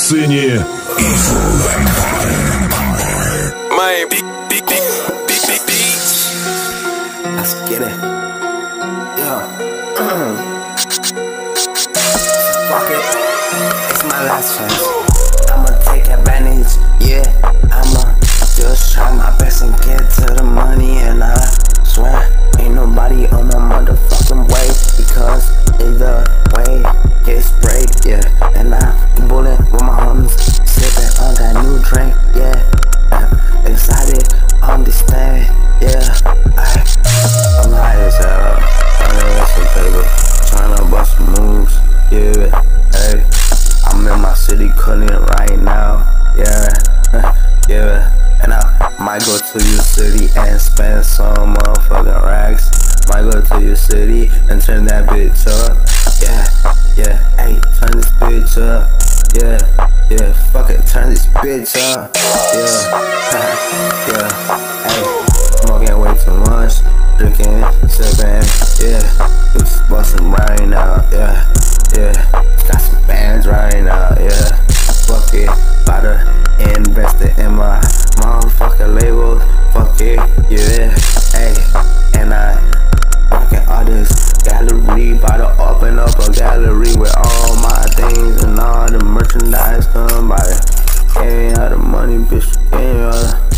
сцене My beat. Let's get it. Yeah. Fuck it. It's my last chance. I'ma take advantage. Yeah. I'ma just try my best and get to the money. And I swear, ain't nobody on my motherfucking way. Because either way gets sprayed. Yeah. And I'm bulling with my homies, sipping on that new drink. Yeah. Excited, understand, yeah. I'm high as hell, tryna get some paper, tryna bust some moves, yeah. Hey, I'm in my city cutting right now, yeah, yeah. And I might go to your city and spend some motherfucking racks. Might go to your city and turn that bitch up, yeah, yeah. Hey, turn this bitch up, yeah, yeah. Fuck it, turn this bitch up, yeah. Yeah, hey, smoking way too much, drinking, sipping, yeah, it's bustin' right now, yeah, yeah, got some bands right now, yeah, fuck it, about to invest it in my motherfucking label, fuck it, yeah, hey, and I working all this gallery, about to open up a gallery with all my things and all the merchandise come by. Gave me all the money, bitch, gave me all the